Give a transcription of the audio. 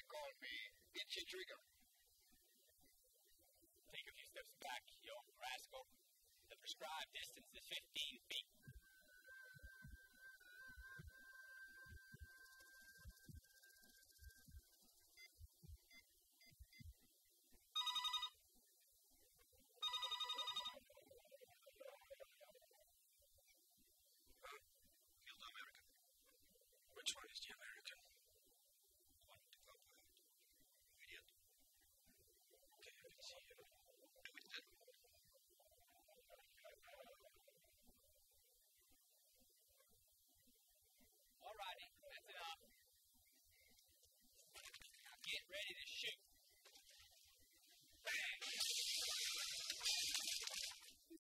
They call me Itchy Trigger. Take a few steps back, young rascal. The prescribed distance is 15 feet. Field American. Which one is the American? The one with the club idiot. Okay, I can see him. Do it then. All righty, that's enough. Now get ready to shoot.